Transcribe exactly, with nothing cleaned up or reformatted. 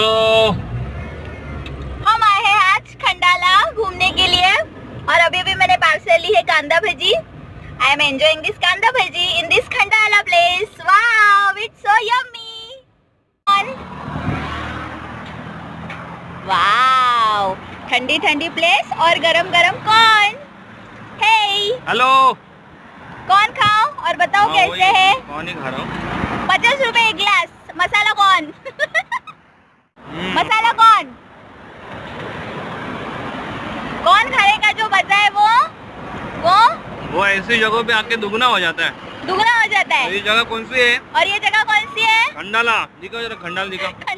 Hello, हम आए हैं आज खंडाला घूमने के लिए और अभी अभी मैंने पार्सल ली है kanda bhaji. I am enjoying this kanda bhaji in this Khandala place. Wow, it's so yummy. Wow, ठंडी ठंडी प्लेस और गरम गरम कॉर्न। हे हेलो, कौन खाओ और बताओ हाँ, कैसे है? कौन ही खा रहा हूँ। पचास रुपए एक गिलास। मसाला कौन? मसाला कौन? कौन खाएगा जो बचा है वो? वो वो ऐसी जगहों पे आके दुगना हो जाता है। दुगना हो जाता है। ये जगह कौन सी है? और ये जगह कौन सी है? खंडाला। दिखाओ जरा, खंडाला दिखाओ।